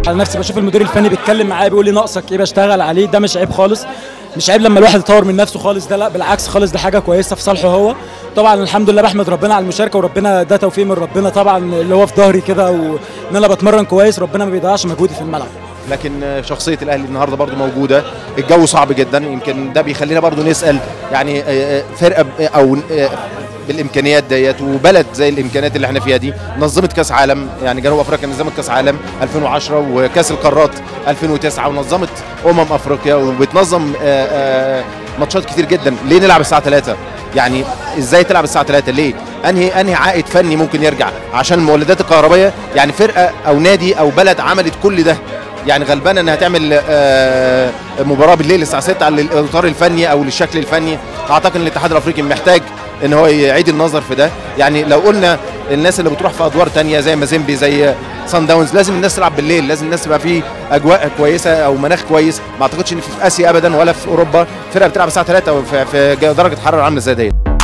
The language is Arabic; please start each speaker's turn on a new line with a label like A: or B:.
A: على نفسي بشوف المدير الفني بيتكلم معايا بيقول لي ناقصك ايه بشتغل عليه، ده مش عيب خالص، مش عيب لما الواحد يطور من نفسه خالص، ده لا بالعكس خالص، ده حاجه كويسه في صالحه هو. طبعا الحمد لله بحمد ربنا على المشاركه، وربنا ده توفيق من ربنا طبعا اللي هو في ظهري كده، وان انا بتمرن كويس، ربنا ما بيضيعش مجهودي في الملعب.
B: لكن شخصيه الاهلي النهارده برضو موجوده، الجو صعب جدا، يمكن ده بيخلينا برضو نسال يعني فرقه او بالامكانيات ديت وبلد زي الامكانيات اللي احنا فيها دي نظمت كاس عالم، يعني جنوب افريقيا نظمت كاس عالم 2010 وكاس القارات 2009 ونظمت افريقيا وبتنظم ماتشات كتير جدا. ليه نلعب الساعه 3؟ يعني ازاي تلعب الساعه 3؟ ليه؟ انهي عائد فني ممكن يرجع عشان المولدات الكهربائيه؟ يعني فرقه او نادي او بلد عملت كل ده، يعني غلبانه انها تعمل مباراه بالليل الساعه 6 على الاطار الفني او للشكل الفني. اعتقد ان الاتحاد الافريقي محتاج ان هو يعيد النظر في ده. يعني لو قلنا الناس اللي بتروح في ادوار تانية زي مازيمبي زي داونز، لازم الناس تلعب بالليل، لازم الناس تبقى في اجواء كويسه او مناخ كويس. ما اعتقدش ان في اسيا ابدا ولا في اوروبا فرقه بتلعب الساعه 3 في درجه حراره عامله زي ديت.